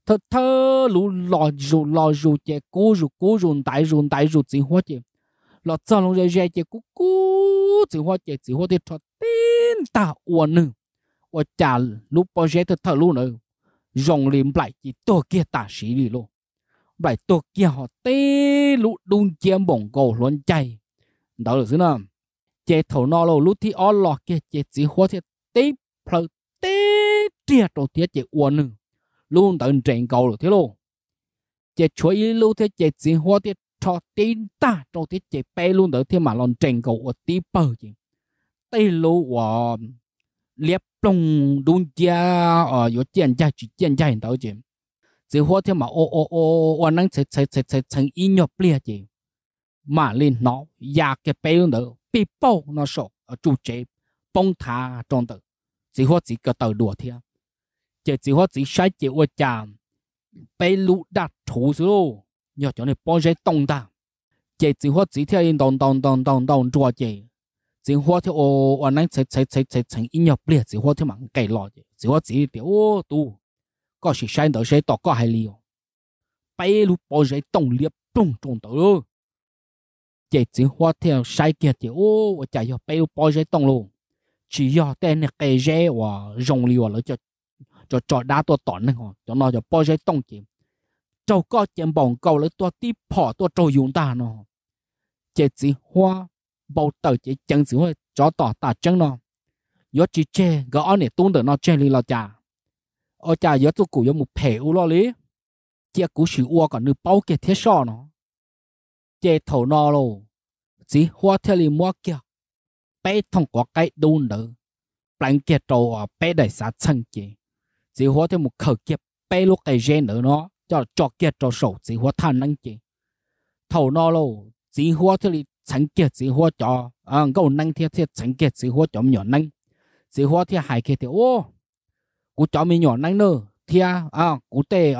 thơ lú lò rù chị cú rùn tại rù chị hoa chị lọ cho nó dễ chị cú chị hoa thì thật tin ta uổng nữa và trả lúc bao giờ thơ luôn nữa rong liềm lại chỉ tôi kia ta sĩ đi luôn lại tôi kia họ tê lú đun chiêm bổng cổ luôn chạy đó là thế nào chị thầu nó luôn lúc thì ó lọ kia chị hoa thì tê phật tê triệt đầu tiên chị uổng nữa luôn tận trên cầu rồi thế luôn chị chuối lưu thế chị hoa thì cho tin ta trong thế chị bé luôn đỡ thế mà lon trên cầu ở tí bờ chị tây lô và liệp lông đun chia ở chỗ tiền trai hiện tại chị hoa thế mà ô năng sẽ ý nhập lia chị mà lên nó già cái bé luôn đỡ bị bao nó sợ ở chủ chế bông thả trong tờ chị hoa chỉ có tờ đùa thế chị hoa chỉ sai chị ở chàm 被路打出去喽，要叫你包些冻的，这只花只条人动做这，只花条我能成音乐不了，只花条蛮计落的，只花只条哦都，个是山到谁到个海里哦，被路包些冻裂冻中到喽，这只花条晒嘅条哦，我就要被路包些冻喽，只要带那个热哇容易了就đáตัวต่อนึงอ๋อจะนอจะป้อใช้ต้องเก็บเจ้าก็เจ็บบ่องเก่าแล้วตัวที่พอตัวโจยุงตาเนาะเจ็ดสิหัวเบาเต๋อเจ็ดจังสิหัวจอต่อตาจังเนาะยศจีเจก็เอาเนี่ยตุ้งเดนอเจลีเราจ่าเอาจ่ายศตัวกูยมุเผอุลอลิเจ้ากูสิวัวก่อนนึกเป้าเกตเทชอเนาะเจ็ดเท่านอโลสิหัวเทลีมัวเกียไปท่องกว่าไก่ดูนเด้อแปลงเกตโตไปได้สาชังเจchỉ hóa thêm một khởi kiếp bay lúc cái gen nữa nó cho kiệt cho sổ chỉ hóa than năng chỉ thầu nó lâu chỉ hóa thì thành kiệt chỉ hóa cho câu năng thiết thành kiệt chỉ hóa cho nhỏ năng chỉ hóa thì hại kiệt thì ô cú cho mình nhỏ năng nữa thì cú tê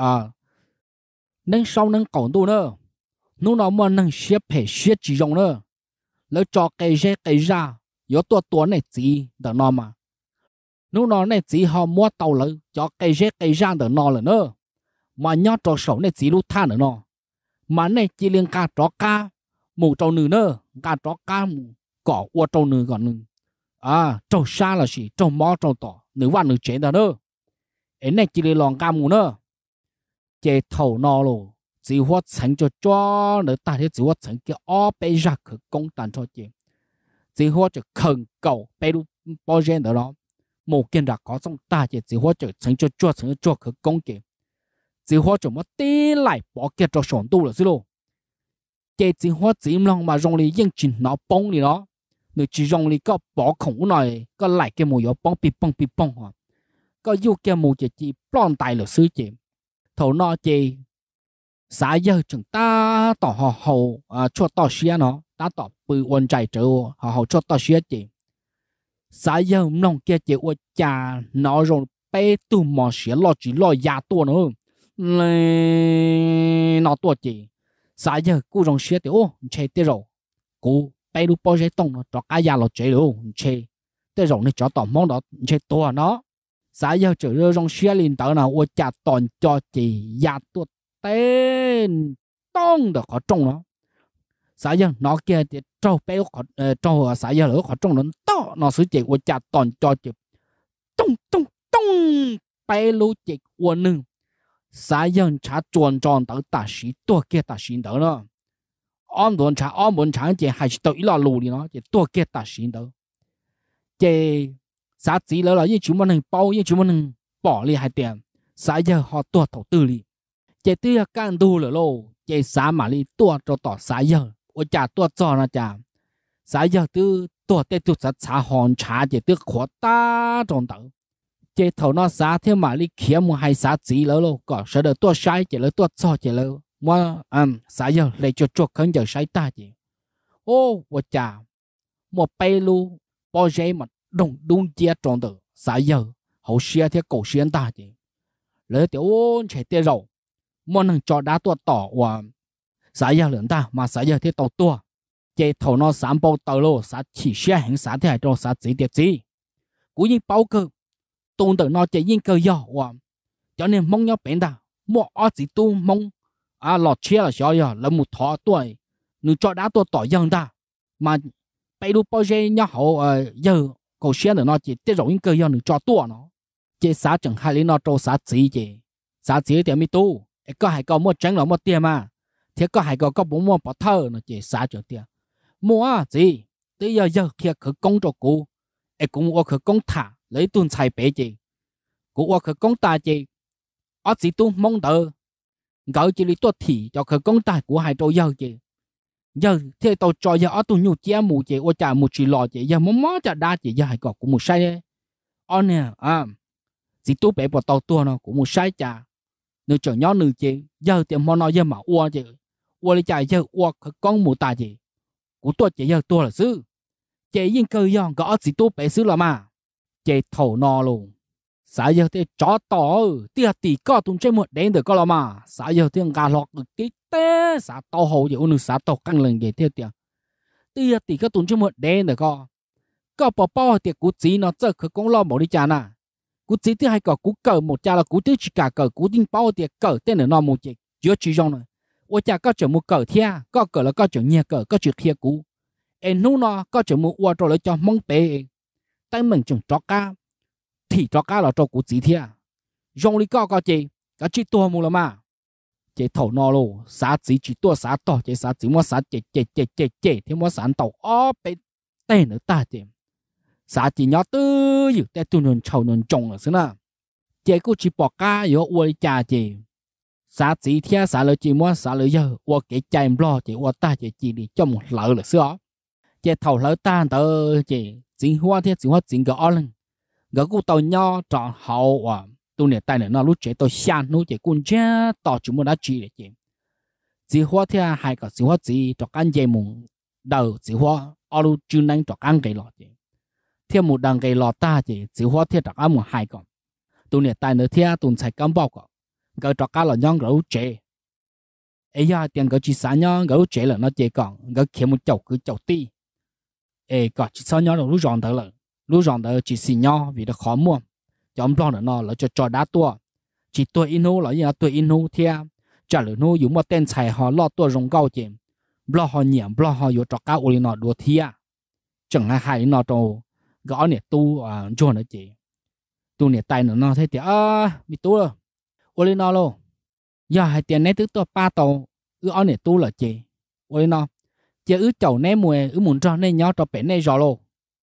năng sau năng cổng tu nữa nó mà năng xếp hệ xếp chỉ dùng nữa lấy cho cái gen cái ra có tua này chỉ đỡ nó mà lúc đó này chỉ họ mua tàu lợi cho cây rết cây rang được nó là nữa mà nhớ cho sổ này chỉ lúc than nữa nó mà này chỉ liên ca cho ca mù trâu nữ nữa ca cho ca cỏ qua trâu nữ còn nữ trâu xa là gì trâu mò trâu tỏ nữ văn nữ chế đó nữa ấy này chỉ liên lòng ca mù nữa chế thầu nó luôn chỉ hóa thành cho nữ ta thì chỉ hóa thành cái ó bé ra khởi công tàn cho chế chỉ hóa cho khẩn cầu bé lu bao gen đó một kiện đã có trong ta chỉ hóa trở thành cho khởi công kì chỉ hóa cho mất tí lại bỏ kia cho sổn tu là xí lô chỉ hóa chỉ lòng mà dùng lý yên chỉnh nó bông đi nó nếu chỉ dùng lý có bỏ khổng này có lại cái mùi bông pi bông hả có yêu cái mùi chỉ plon tài là xứ chỉ thầu nó chỉ xã giờ chúng ta tỏ họ hậu cho tỏ xía nó ta tỏ bự quân chạy trở họ hậu cho tỏ xía chỉ xã giờ nông kia chỉ ở nhà nó rồi bé tu mò xía lo chỉ lo nhà tua nữa nó tua chỉ xã giờ cô rong xía thì chơi tê rồi cô bé lu bao giờ tông nó cho cả nhà lo chơi luôn chơi tê rồi nó cho tỏ món đó chơi tua nó xã giờ chỉ rồi rong xía liền tới nào ở nhà toàn cho chỉ nhà tua tên tông được có trong nó xã giờ nó kia thì trâu bé trâu xã giờ lỡ có trong nó to nó sử dụng của cha toàn cho chụp tung bé lú chịch quân nưng xã giờ trả tròn tới ta sĩ tua kia ta sĩ đó nó ông muốn trả chỉ hay tự lo lù đi nó chỉ tua kia ta sĩ đó chỉ xã chỉ lỡ là như chúng mình bao như chúng mình bỏ đi hai tiền xã giờ họ tua đầu tư đi chỉ tiêu can tu lỡ lô chỉ xã mà đi tua cho tỏ xã giờ我家多做那家，啥要都多得就是茶行茶的都扩大中等，这头那啥天嘛你看么还啥子了咯，个说的多晒的了多做的了，我啥要来就做肯就晒大的，我家我背路包些嘛东街中的啥要好些的狗些大的，了的切的肉，我能做大多大哇。xã giờ lớn ta mà xã giờ thì tàu tua chế thầu nó sản bao tàu lô xã chỉ xe hàng xã thì cho xã chỉ đẹp gì cũng như bao cơ tôn tự nó chế những cơ do cho nên mong nhau bền ta mua ở chỉ tu mong lọt chia là sao giờ là một thọ tuổi nếu cho đã tua tỏi dân ta mà bây lúc bao giờ nhau hậu giờ cầu xe nữa nó chỉ tiếp rồi những cơ do nếu cho tua nó chế xã chẳng hay lý nó cho xã chỉ thì mới tu có hay có mua trắng là mua tiền mà thế có hai có bốn món bỏ thơ nó chỉ xả cho tiền mua gì tới giờ kia khởi công cho cô cũng ở khởi công thả lấy tuần xài bể gì cũng ở khởi công ta gì ở chỉ tu mong đợi gửi chỉ lấy tuột thì cho khởi công ta của hai trâu giờ thế tao cho giờ ở tu nhu chia mù gì ở trả một chỉ lò gì giờ món trả đa gì giờ hai có cũng một sai đấy on nè chỉ tu bể bỏ tàu tua nó cũng một sai trả nếu chọn nhau nữ gì giờ tiền món nó giờ mà uo gì我哩家就我可讲冇大姐，我多姐要多了事，姐应该要个儿子多白事了嘛，姐头脑咯， xã giờ thì chó tỏ tia tỷ có tụng chơi một đến được có là mà xã giờ thì gà lọt được tí té xã tàu hậu giờ ôn xã tàu căng lần vậy theo tiền tia tỷ có tụng chơi một đến được có bỏ bao thì cú chỉ nó chơi khởi công lo bỏ đi chả nà cú chỉ thì hay có cú cờ một cha là cú thứ chỉ cả cờ cú tin bao thì cờ tên là nó một chỉ chưa chỉ trong rồi ôi cha có chừng một cờ thia có cờ là có chừng nhẹ cờ có chừng thia cú em nu nó có chừng một qua rồi lấy cho mong bể tay mình chừng chó cá thì chó cá là cho cú chỉ thia trong lý có chị có chỉ tua mù là mà chị thầu nó luôn xã chỉ tua xã to chị xã chỉ mua xã chị thì mua sản tàu ó bể tên nữa ta chị xã chỉ nhớ tư dự tại tụi nôn trâu nôn trồng ở xứ nào chị cũng chỉ bỏ cá yếu uo cha chị xã chỉ theo xã lợi chỉ mua xã lợi giờ uo cái chạy lo chị uo ta chị chỉ đi cho một lỡ là xưa chị thầu lỡ ta tớ chị chính hoa chính cái ở lên cái cụ tàu nho tròn hậu à tụi này tay này nó lúc chị tôi xàn lúc chị cũng chết tỏ chúng muốn đã chỉ để chị chỉ hoa theo hai cái chỉ hoa chỉ cho ăn dây mùng đầu chỉ hoa ở lúc chưa năng cho ăn cái lọ chị theo một đằng cái lọ ta chỉ hoa theo cho ăn một hai con tụi này tay nữa theo tụi chạy cắm bao con cái cho cá là nhon gấu chế ấy ya tiền cái chỉ sáng nhon gấu chế là nó chế còn cái kia một chậu cứ chậu ti ấy cái chỉ sáng nhon là lúc rong đó chỉ xì nhon vì nó khó mua chọn lo nó là cho đá tua chỉ tua inu là như tua inu theo trả lời nó dùng một tên xài họ lo tua rong cao chém lo họ nhảm lo họ dùng cho cá uli nó đua theo chẳng hay nó đâu gõ nè tu cho nó chị tu nè tay nó thấy thì bị tu rồi uli nó luôn giờ hai tiền này thứ tôi ba tàu ở nè tu là chị uli nó chị chầu nè mùi muốn cho nè nhó cho bé nè rồi luôn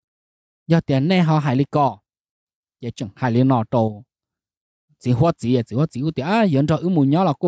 giờ tiền nè họ hay đi cò chị chẳng hay đi nó đâu chỉ hoa chỉ thì hiện cho muốn nhó là cô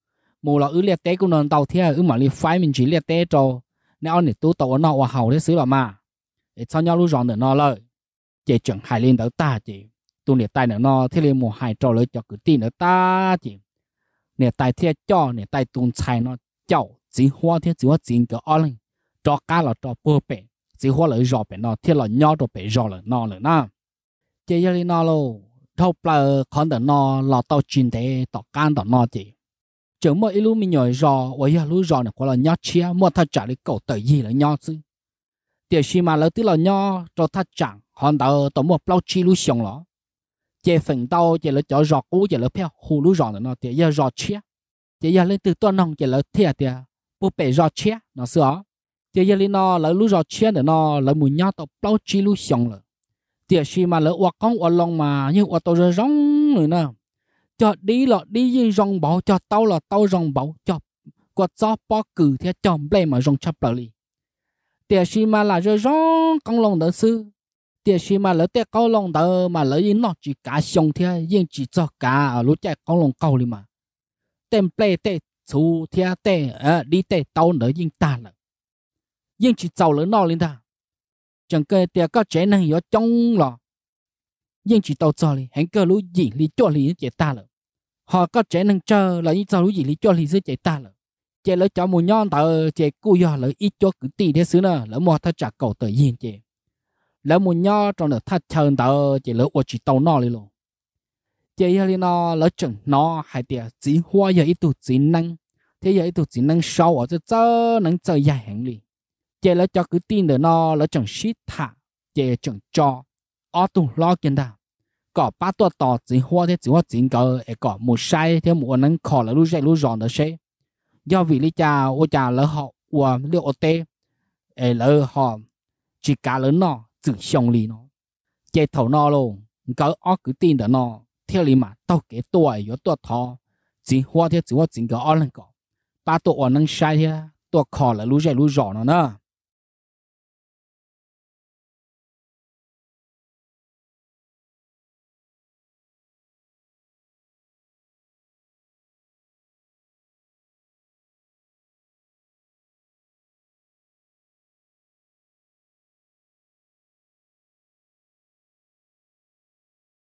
mù là liệt tế cũng nên tàu theo mà li phái mình chỉ liệt tế cho nè ở nè tu tàu nó hòa hậu thế xứ là mà để cho nhau lúc rong để nó lợi chị chẳng hay lên tới ta chị tu nè tay nó thế lên một hai trò lấy cho cứ tin ở ta chị nè tay theo cho nè tay tuôn xài nó chậu chỉ hoa chính cái ở lên cho cá là cho bơ bể chỉ hoa lấy rò bể nó theo là nhau cho bể rò là nó nữa na chị giờ lên nó luôn thâu bờ con để nó là tàu chín thế tàu can tàu nó chị chừng mỗi lúc mình nhồi rò ôi giờ lúc rò này có là nhau chia mua thật trả lấy cổ tới gì là nhau chứ tiền xí mà lấy tức là nhau cho thật chẳng hoàn tàu tàu một bao chi lúc xong đó chị phần tàu chị lấy cho rò cũ chị lấy theo hồ lúc rò nó thì giờ rò chia chị giờ lên từ tuần nông chị lấy thiệt thì bố bể rò chia nó sửa chị giờ lên nó lấy lúc rò chia để nó lấy mùi nhau tàu bao chi lúc xong rồi tiền xí mà lấy quạt con quạt lòng mà như quạt tàu rong rồi nè cho đi là đi như rong bảo cho tàu là tàu rong bảo cho quạt gió bao cử theo chòm plei mà rong chắp lại tiền xí mà là rong con lòng đỡ sư tiền xí mà lỡ tiền câu lòng đỡ mà lỡ như nó chỉ cả xong theo nhưng chỉ cho cả ở lúc chạy con lòng câu đi mà tem plei tê chú theo tê đi tê tàu đỡ nhưng ta là nhưng chỉ giàu lỡ nó lên ta chẳng cơ tiền có trẻ năng ở trong lò nhưng chỉ tàu cho li hắn cơ lũ gì li cho li chế ta là họ có trẻ năng chờ là như sao lũ gì li cho li chế ta là chế lỡ cho một nhon tờ chế cùi giờ lỡ ít cho cứ tì thế xứ nè lỡ mua thắt chặt cầu tự nhiên chế lỡ một nhon trong lỡ thắt chân tờ chế lỡ chỉ tàu nó li luôn chế giờ li nó lỡ chừng nó hay tiền chỉ hoa giờ ít tụ chỉ năng thế giờ ít tụ chỉ năng sau ở这能这样行li chế lỡ cho cứ tin được nó lỡ chừng shit thả chế chừng cho ở tụ lo kiến ta có ba tua tỏ chỉ hoa chính cái có một sai theo một năng khó là lúc dậy lúc ròn đó sẽ do vì lý cha ô cha lỡ họ và liệu ô tê lỡ họ chỉ cả lớn nó chỉ xong lì nó chế thầu nó luôn cái ở cứ tin được nó theo lý mà tao cái tuổi có tuổi thọ chỉ hoa chính cái ở lên có ba tua năng sai theo tua khó là lúc dậy lúc ròn nó nữa